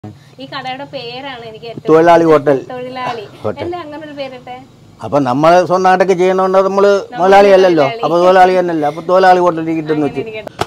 ഈ കടയുടെ പേരാണ് എനിക്ക് തൊഴിലാളി ഹോട്ടൽ. തൊഴിലാളി അല്ലേ അങ്ങനെ ഒരു പേരിട്ടെ? അപ്പൊ നമ്മൾ സ്വന്തമായിട്ടൊക്കെ ചെയ്യുന്നോണ്ട് നമ്മള് മുതലാളി അല്ലല്ലോ, അപ്പൊ തൊഴിലാളി തന്നെയല്ല, അപ്പൊ തൊഴിലാളി ഹോട്ടലിൽ കിട്ടുന്നു വെച്ച്.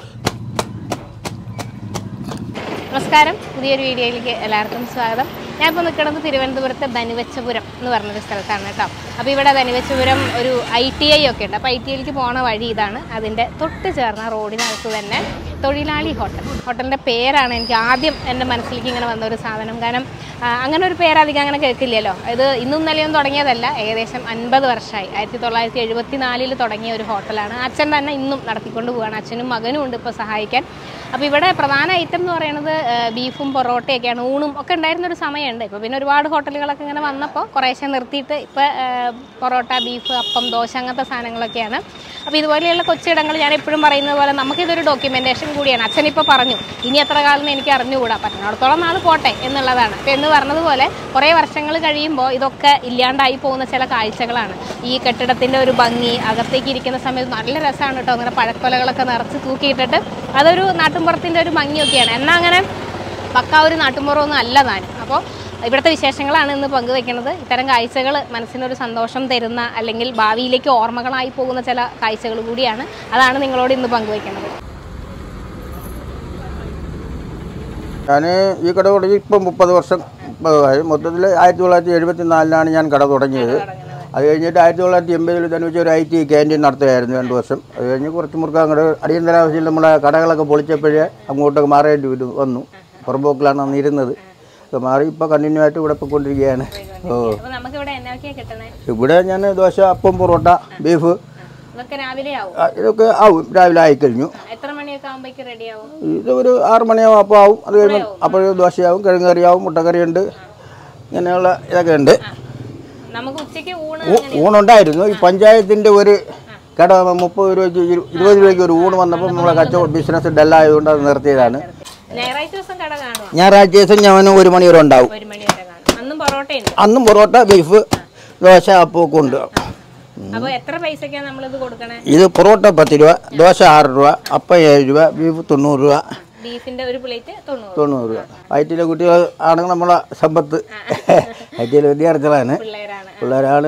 നമസ്കാരം, പുതിയൊരു വീഡിയോയിലേക്ക് എല്ലാവർക്കും സ്വാഗതം. ഞാനിപ്പോൾ നിൽക്കുന്നത് തിരുവനന്തപുരത്തെ ധനുവച്ചപുരം എന്ന് പറഞ്ഞൊരു സ്ഥലത്താണ് കേട്ടോ. അപ്പോൾ ഇവിടെ ധനുവച്ചപുരം ഒരു ITI ഒക്കെ ഉണ്ട്. അപ്പോൾ ITIയിലേക്ക് പോണ വഴി ഇതാണ്. അതിൻ്റെ തൊട്ട് ചേർന്ന റോഡിനകത്ത് തന്നെ തൊഴിലാളി ഹോട്ടലിൻ്റെ പേരാണ് എനിക്ക് ആദ്യം എൻ്റെ മനസ്സിലേക്ക് ഇങ്ങനെ വന്ന ഒരു സാധനം. കാരണം അങ്ങനെ ഒരു പേരധികം അങ്ങനെ കേൾക്കില്ലല്ലോ. ഇത് ഇന്നും ഇന്നലെയൊന്നും തുടങ്ങിയതല്ല, ഏകദേശം 50 വർഷമായി. 1974 തുടങ്ങിയ ഒരു ഹോട്ടലാണ്. അച്ഛൻ തന്നെ ഇന്നും നടത്തിക്കൊണ്ട് പോവുകയാണ്. അച്ഛനും മകനും ഉണ്ട് ഇപ്പോൾ സഹായിക്കാൻ. അപ്പോൾ ഇവിടെ പ്രധാന ഐറ്റം എന്ന് പറയുന്നത് ബീഫും പൊറോട്ടയൊക്കെയാണ്. ഊണും ഒക്കെ ഉണ്ടായിരുന്നൊരു സമയമുണ്ട്. ഇപ്പോൾ പിന്നെ ഒരുപാട് ഹോട്ടലുകളൊക്കെ ഇങ്ങനെ വന്നപ്പോൾ കുറേശ്ശെ നിർത്തിയിട്ട് ഇപ്പോൾ പൊറോട്ട, ബീഫ്, അപ്പം, ദോശ അങ്ങനത്തെ സാധനങ്ങളൊക്കെയാണ്. അപ്പോൾ ഇതുപോലെയുള്ള കൊച്ചിടങ്ങൾ ഞാൻ എപ്പോഴും പറയുന്നത് പോലെ നമുക്കിതൊരു ഡോക്യുമെൻറ്റേഷൻ കൂടിയാണ്. അച്ഛനിപ്പോൾ പറഞ്ഞു ഇനി എത്ര കാലം എനിക്ക് അറിഞ്ഞുകൂടാ, പറ്റുന്നിടത്തോളം നാൾ പോട്ടെ എന്നുള്ളതാണ്. അപ്പോൾ എന്ന് പറഞ്ഞതുപോലെ കുറേ വർഷങ്ങൾ കഴിയുമ്പോൾ ഇതൊക്കെ ഇല്ലാണ്ടായി പോകുന്ന ചില കാഴ്ചകളാണ്. ഈ കെട്ടിടത്തിൻ്റെ ഒരു ഭംഗി, അകത്തേക്ക് ഇരിക്കുന്ന സമയത്ത് നല്ല രസമാണ് കേട്ടോ. അങ്ങനെ പഴക്കൊലകളൊക്കെ നിറച്ച് തൂക്കിയിട്ടിട്ട് അതൊരു നാട്ടുമ്പുറത്തിൻ്റെ ഒരു ഭംഗിയൊക്കെയാണ്. എന്നാൽ അങ്ങനെ പക്കാ ഒരു നാട്ടുമ്പുറമൊന്നും അല്ല താനും. അപ്പോൾ ഇവിടുത്തെ വിശേഷങ്ങളാണ് ഇന്ന് പങ്കുവെക്കുന്നത്. ഇത്തരം കാഴ്ചകൾ മനസ്സിനൊരു സന്തോഷം തരുന്ന അല്ലെങ്കിൽ ഭാവിയിലേക്ക് ഓർമ്മകളായി പോകുന്ന ചില കാഴ്ചകൾ കൂടിയാണ്. അതാണ് നിങ്ങളോട് ഇന്ന് പങ്കുവെക്കുന്നത്. ഞാൻ ഈ കട തുടങ്ങി ഇപ്പം 30 വർഷം മൊത്തത്തിൽ 1974 ഞാൻ കട തുടങ്ങിയത്. അത് കഴിഞ്ഞിട്ട് 1980 തന്നെ ഒരു IT ക്യാൻറ്റീൻ നടത്തുകയായിരുന്നു 2 വർഷം. അത് കഴിഞ്ഞ് കുറച്ച് മുറുക്ക അങ്ങോട്ട് അടിയന്തരാവശ്യത്തിൽ നമ്മളെ കടകളൊക്കെ പൊളിച്ചപ്പോഴേ അങ്ങോട്ടൊക്കെ മാറേണ്ടി വന്നു. പുറമ്പോക്കിലാണ് അന്ന് ഇരുന്നത്. മാറി ഇപ്പോൾ കണ്ടിന്യൂ ആയിട്ട് ഇവിടെ പോയിക്കൊണ്ടിരിക്കുകയാണ്. ഇവിടെ ഞാൻ ദോശ, അപ്പം, പൊറോട്ട, ബീഫ് ഇതൊക്കെ ആവും. രാവിലെ ആയിക്കഴിഞ്ഞു. ഇത് ഒരു 6 മണിയാവും. അപ്പോൾ ആവും. അത് കഴിഞ്ഞ് അപ്പോൾ ദോശയാവും, കിഴങ്ങ് കറിയാവും, മുട്ടക്കറിയുണ്ട്, ഇങ്ങനെയുള്ള ഇതൊക്കെ ഉണ്ട്. ഊണുണ്ടായിരുന്നു. ഈ പഞ്ചായത്തിൻ്റെ ഒരു കട 30 രൂപയ്ക്ക് 20 രൂപയ്ക്ക് ഒരു ഊണ് വന്നപ്പോൾ നമ്മളെ കച്ചവട ബിസിനസ് ഡല്ലായതുകൊണ്ട് അത് നിർത്തിയതാണ്. ഞായറാഴ്ച ദിവസം ഞാൻ 1 മണി വരെ ഉണ്ടാവും. അന്നും പൊറോട്ട, ബീഫ്, ദോശ, അപ്പമൊക്കെ ഉണ്ട്. ഇത് പൊറോട്ട 10 രൂപ, ദോശ 6 രൂപ, അപ്പം 7 രൂപ, ബീഫ് 90 രൂപ, 90 രൂപ. ITയിലെ കുട്ടികൾ ആണെങ്കിൽ നമ്മളെ സമ്പത്ത്. ITയിലെ വിദ്യാർത്ഥികളാണ്, പിള്ളേരാണ്.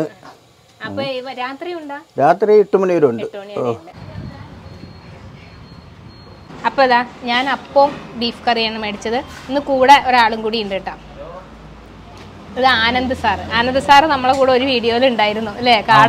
രാത്രി 8 മണി വരെ ഉണ്ട്. അപ്പോൾ ഇതാ ഞാൻ അപ്പവും ബീഫ് കറിയാണ് മേടിച്ചത്. ഇന്ന് കൂടെ ഒരാളും കൂടി ഉണ്ട് കേട്ടോ. ഇത് ആനന്ദ് സാറ് നമ്മളെ കൂടെ ഒരു വീഡിയോയിൽ ഉണ്ടായിരുന്നു അല്ലേ? കാട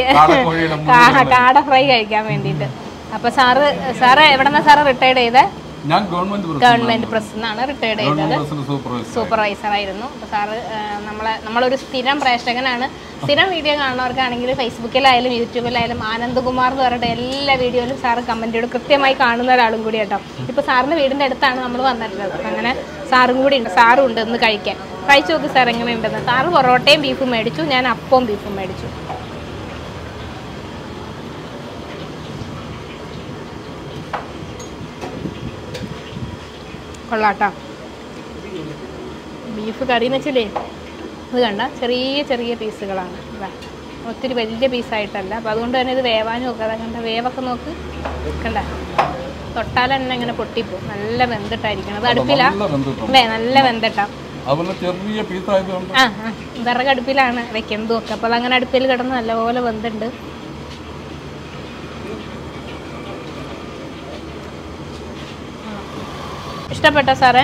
ഫ്രൈ കഴിക്കാൻ വേണ്ടിയിട്ട്. അപ്പോൾ സാറ് എവിടെന്നാ സാറ് റിട്ടയർഡ് ചെയ്തത്? ഗവൺമെന്റ് പ്രസ് എന്നാണ് റിട്ടയർഡ് ചെയ്തത്. സൂപ്പർവൈസർ ആയിരുന്നു. അപ്പോൾ സാറ് നമ്മളൊരു സ്ഥിരം പ്രേക്ഷകനാണ്. സ്ഥിരം വീഡിയോ കാണുന്നവർക്കാണെങ്കിൽ ഫേസ്ബുക്കിലായാലും യൂട്യൂബിലായാലും ആനന്ദ്കുമാർ എന്ന് പറഞ്ഞിട്ട് എല്ലാ വീഡിയോയിലും സാറ് കമൻറ്റുകൾ കൃത്യമായി കാണുന്ന ഒരാളും കൂടി കേട്ടോ. ഇപ്പോൾ സാറിൻ്റെ വീടിൻ്റെ അടുത്താണ് നമ്മൾ വന്നിട്ടുള്ളത്. അപ്പം അങ്ങനെ സാറും കൂടി ഉണ്ട്. സാറും ഉണ്ട് ഇന്ന് കഴിക്കാൻ. കഴിച്ചു നോക്ക് സാർ എങ്ങനെയുണ്ടെന്ന്. സാറ് പൊറോട്ടയും ബീഫും മേടിച്ചു, ഞാൻ അപ്പവും ബീഫും മേടിച്ചു. കൊള്ളാട്ടോ. ബീഫ് കറി എന്ന് വെച്ചാലേ ഇത് കണ്ട ചെറിയ ചെറിയ പീസുകളാണ്. ഒത്തിരി വലിയ പീസായിട്ടല്ല. അപ്പോൾ അതുകൊണ്ട് തന്നെ ഇത് വേവാനും ഒക്കെ കണ്ട വേവൊക്കെ നോക്ക് കണ്ട. തൊട്ടാൽ തന്നെ ഇങ്ങനെ പൊട്ടിപ്പോ. നല്ല വെന്തിട്ടായിരിക്കണം. അത് അടുപ്പിലാ അല്ലേ? നല്ല വെന്തിട്ടാ. വിറകടുപ്പിലാണ് വെക്കുന്നതും ഒക്കെ. അപ്പോൾ അതങ്ങനെ അടുപ്പിൽ കിടന്ന് നല്ലപോലെ വെന്തുണ്ട്. ഇഷ്ടപ്പെട്ടോ സാറേ?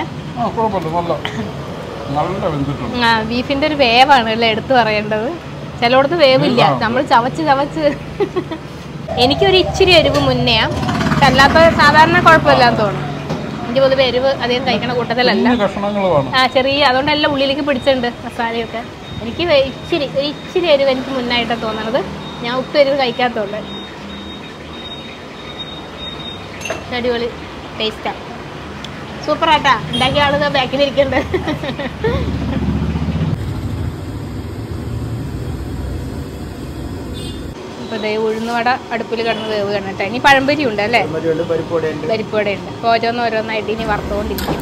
ബീഫിന്റെ ഒരു വേവാണ് അല്ലേ എടുത്തു പറയേണ്ടത്. ചിലയിടത്ത് വേവില്ല, നമ്മൾ ചവച്ച് എനിക്കൊരു ഇച്ചിരി എരിവ് മുന്നെയാ. അല്ലാത്ത സാധാരണ കുഴപ്പമില്ലാന്ന് തോന്നുന്നു. എനിക്ക് പൊതുവെ എരിവ് അധികം കഴിക്കണ കൂട്ടത്തിലല്ല. ചെറിയ അതുകൊണ്ടെല്ലാം ഉള്ളിലേക്ക് പിടിച്ചിട്ടുണ്ട് മസാലയൊക്കെ. എനിക്ക് ഇച്ചിരി എരിവ് എനിക്ക് മുന്നായിട്ടാണ് തോന്നണത്. ഞാൻ ഉപ്പ് എരിവ് കഴിക്കാത്തതുകൊണ്ട്. അടിപൊളി ടേസ്റ്റാ. സൂപ്പറാട്ടാ. ഉണ്ടാക്കിയ ആളുകൾ ബാക്കിലിരിക്കണ്ട്. അപ്പോൾ ഇതേ ഉഴുന്നുവട അടുപ്പിൽ കിടന്ന് വേവ് കണ്ടിട്ട്. ഇനി പഴംപൊരി ഉണ്ട് അല്ലേ? പരിപ്പുവട ഉണ്ട്. അപ്പോൾ ഓരോന്നായിട്ട് ഇനി വറുത്തുകൊണ്ടിരിക്കും.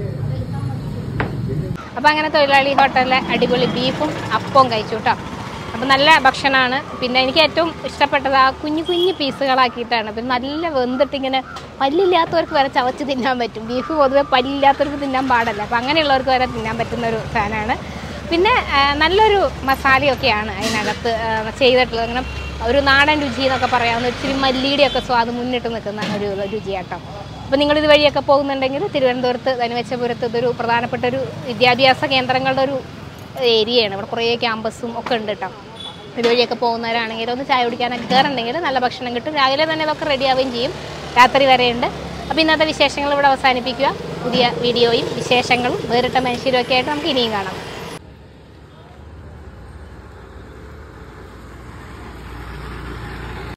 അപ്പോൾ അങ്ങനെ തൊഴിലാളി ഹോട്ടലിലെ അടിപൊളി ബീഫും അപ്പവും കഴിച്ചു കേട്ടോ. അപ്പോൾ നല്ല ഭക്ഷണമാണ്. പിന്നെ എനിക്ക് ഏറ്റവും ഇഷ്ടപ്പെട്ടത് ആ കുഞ്ഞു കുഞ്ഞു പീസുകളാക്കിയിട്ടാണ്. പിന്നെ നല്ല വെന്തിട്ടിങ്ങനെ പല്ലില്ലാത്തവർക്ക് വരെ ചവച്ച് തിന്നാൻ പറ്റും. ബീഫ് പൊതുവെ പല്ലില്ലാത്തവർക്ക് തിന്നാൻ പാടില്ല. അപ്പോൾ അങ്ങനെയുള്ളവർക്ക് വരെ തിന്നാൻ പറ്റുന്ന ഒരു സാധനമാണ്. പിന്നെ നല്ലൊരു മസാലയൊക്കെയാണ് അതിനകത്ത് ചെയ്തിട്ടുള്ളത്. അങ്ങനെ ഒരു നാടൻ രുചി എന്നൊക്കെ പറയാവുന്ന ഇച്ചിരി മല്ലിയുടെയൊക്കെ സ്വാദ് മുന്നിട്ട് നിൽക്കുന്ന ഒരു രുചിയാട്ടോ. അപ്പോൾ നിങ്ങളിത് വഴിയൊക്കെ പോകുന്നുണ്ടെങ്കിൽ തിരുവനന്തപുരത്ത് ധനുവച്ചപുരത്ത് ഇതൊരു പ്രധാനപ്പെട്ട ഒരു വിദ്യാഭ്യാസ കേന്ദ്രങ്ങളുടെ ഒരു ഏരിയയാണ്. ഇവിടെ കുറേ ക്യാമ്പസും ഒക്കെ ഉണ്ട് കേട്ടോ. ഇതുവഴിയൊക്കെ പോകുന്നവരാണെങ്കിൽ ഒന്ന് ചായ കുടിക്കാനൊക്കെ കയറുന്നുണ്ടെങ്കിൽ നല്ല ഭക്ഷണം കിട്ടും. രാവിലെ തന്നെ ഇതൊക്കെ റെഡിയാവുകയും ചെയ്യും. രാത്രി വരെയുണ്ട്. അപ്പോൾ ഇന്നത്തെ വിശേഷങ്ങൾ ഇവിടെ അവസാനിപ്പിക്കുക. പുതിയ വീഡിയോയും വിശേഷങ്ങളും വേറിട്ട മനുഷ്യരും ഒക്കെ ആയിട്ട് നമുക്ക് ഇനിയും കാണാം.